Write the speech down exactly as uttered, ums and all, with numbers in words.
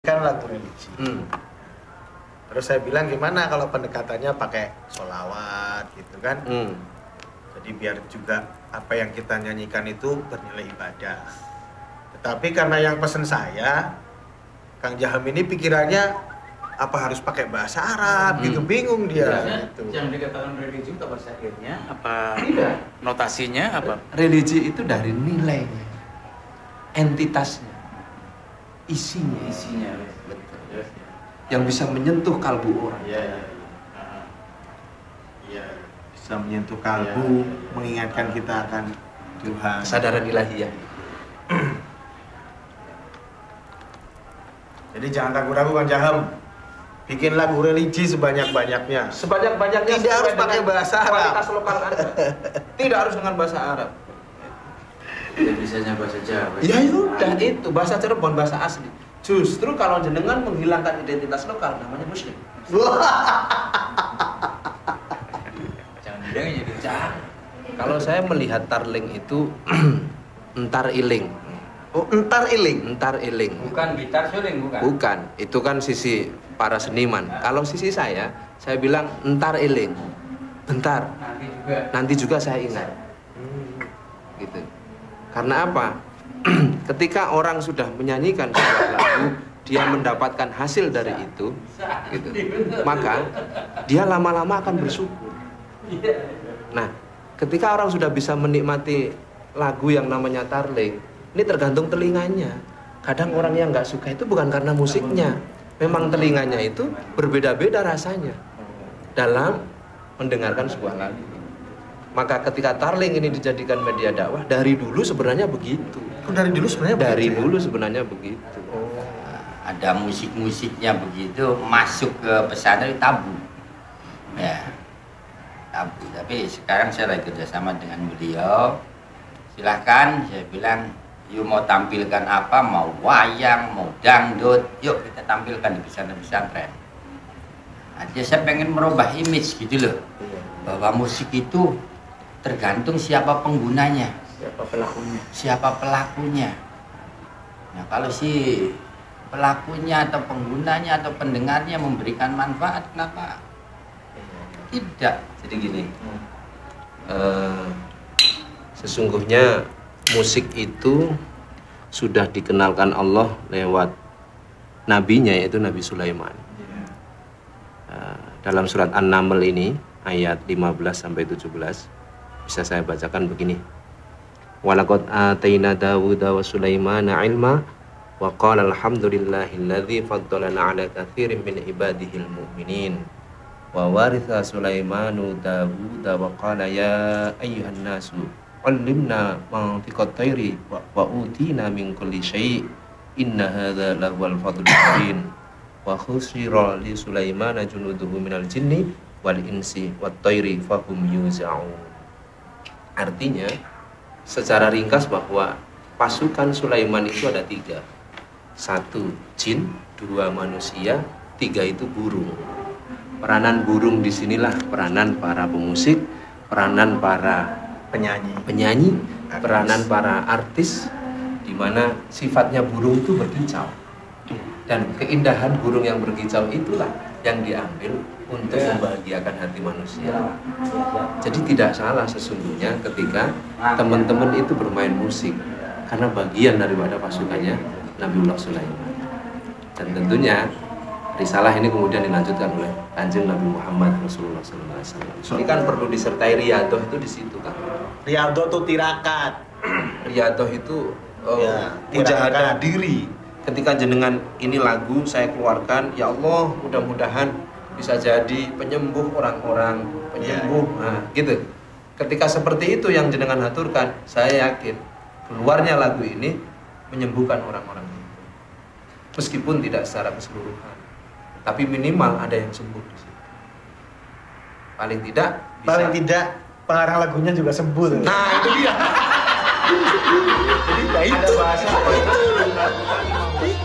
Kan lagu religi. Hmm. Terus saya bilang gimana kalau pendekatannya pakai sholawat gitu kan? Hmm. Jadi biar juga apa yang kita nyanyikan itu bernilai ibadah. Tetapi karena yang pesen saya, Kang Jaham ini pikirannya apa harus pakai bahasa Arab hmm. gitu, bingung dia. Ya, gitu. Yang dikatakan religi itu apa syairnya? Apa tidak? Notasinya apa? Religi itu dari nilainya, entitasnya. Isinya, isinya, betul. Yes. Yang bisa menyentuh kalbu orang. Iya, iya, iya. Bisa menyentuh kalbu, ya, ya. Mengingatkan kita akan Tuhan. Kesadaran ilahiyah. Jadi jangan ragu-ragu Kang Jaham. Bikin lagu religi sebanyak-banyaknya. Sebanyak-banyaknya. Tidak harus pakai bahasa Arab. Kualitas lokal Anda. Tidak harus dengan bahasa Arab. Bisanya bahasa Jawa. Ya udah itu bahasa Cirebon, bahasa asli. Justru kalau jenengan menghilangkan identitas lokal namanya muslim. Jangan bilangnya jadi jangan. Kalau saya melihat tarling itu entar iling. Oh, entar iling. Entar iling. Bukan gitar suling, bukan. Bukan, itu kan sisi para seniman. Nah. Kalau sisi saya, saya bilang entar iling. Bentar. Nanti juga. Nanti juga saya ingat. Hmm. Gitu. Karena apa? Ketika orang sudah menyanyikan sebuah lagu, dia mendapatkan hasil dari itu, gitu. Maka dia lama-lama akan bersyukur. Nah, ketika orang sudah bisa menikmati lagu yang namanya tarling, ini tergantung telinganya. Kadang orang yang nggak suka itu bukan karena musiknya, memang telinganya itu berbeda-beda rasanya dalam mendengarkan sebuah lagu. Maka ketika tarling ini dijadikan media dakwah, dari dulu sebenarnya begitu. Oh, dari dulu sebenarnya dari begitu, dulu sebenarnya begitu. Oh. Ada musik-musiknya begitu masuk ke pesantren tabu. Ya. Tabu. Tapi sekarang saya lagi kerjasama dengan beliau. Silahkan, saya bilang, yuk mau tampilkan apa, mau wayang, mau dangdut, yuk kita tampilkan di pesantren-pesantren. Nah, jadi saya pengen merubah image gitu loh, bahwa musik itu tergantung siapa penggunanya, siapa pelakunya. Siapa pelakunya. Nah, kalau si pelakunya atau penggunanya atau pendengarnya memberikan manfaat, kenapa tidak? Jadi gini, hmm. uh, sesungguhnya musik itu sudah dikenalkan Allah lewat nabinya, yaitu Nabi Sulaiman. Uh, dalam surat An-Naml ini ayat lima belas sampai tujuh belas bisa saya bacakan begini. Walaqad ataina Dawuda wa Sulaimana ilma wa qala alhamdulillahilladzi faddalana ala katsirin min ibadihil mu'minin wa waritha Sulaimanu Dawuda wa qala ya ayyuhan nasu allimna mantiqat tayri wa utina min kulli syai' inna hadza lahuwal fadlul mubin wa khusira li Sulaimana junuduhu minal jinni wal insi wat tayri fahum yuza'un. Artinya secara ringkas bahwa pasukan Sulaiman itu ada tiga. Satu jin, dua manusia, tiga itu burung. Peranan burung disinilah peranan para pemusik, peranan para penyanyi, penyanyi, artis. Peranan para artis, di mana sifatnya burung itu berkicau. Dan keindahan burung yang berkicau itulah yang diambil untuk ya. membahagiakan hati manusia. Jadi tidak salah sesungguhnya ketika teman-teman itu bermain musik, karena bagian daripada pasukannya Nabiullah Sulaiman. Dan tentunya risalah ini kemudian dilanjutkan oleh Kanjeng Nabi Muhammad Rasulullah shallallahu alaihi wasallam. Ini kan perlu disertai riyadoh itu di situ kan. Riyadoh itu tirakat. Riyadoh itu oh, ya, mujahadah diri. Ketika jenengan ini lagu saya keluarkan, ya Allah mudah-mudahan bisa jadi penyembuh orang-orang, penyembuh, ya, ya. Nah gitu. Ketika seperti itu yang jenengan aturkan, saya yakin keluarnya lagu ini menyembuhkan orang-orang itu. Meskipun tidak secara keseluruhan, tapi minimal ada yang sembuh di situ. Paling tidak, bisa. Paling tidak pengarang lagunya juga sembuh. Nah itu dia. Jadi ada bahasa.